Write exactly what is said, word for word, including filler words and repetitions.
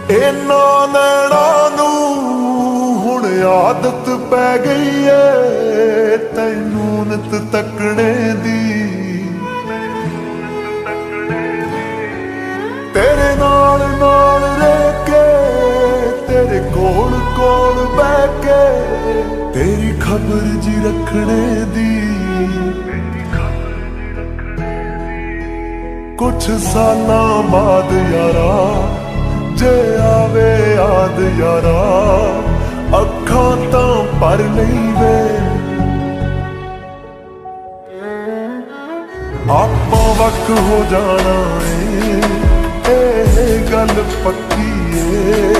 ਇਹਨਾਂ ਨੈਣਾਂ ਨੂੰ ਹੁਣ ਆਦਤ ਪੈ ਗਈ ਏ ਤੈਨੂੰ ਨਿਤ ਤੱਕਣੇ ਦੀ। ਤੇਰੇ ਨਾਲ ਨਾਲ ਰਹਿ ਕੇ ਤੇਰੇ ਕੋਲ ਕੋਲ ਬਹਿ ਕੇ ਤੇਰੀ ਖਬਰ ਜੀ ਰੱਖਣੇ ਦੀ। ਕੁਛ ਸਾਲਾਂ ਬਾਅਦ ਯਾਰਾ ਜੇ ਆਵੇ ਯਾਦ ਯਾਰਾ ਅੱਖਾਂ ਤਾਂ ਭਰ ਲਈ ਵੇ। ਆਪਾਂ ਵੱਖ ਹੋ ਜਾਣਾ ਏ ਇਹ ਗੱਲ ਪੱਕੀ ਏ।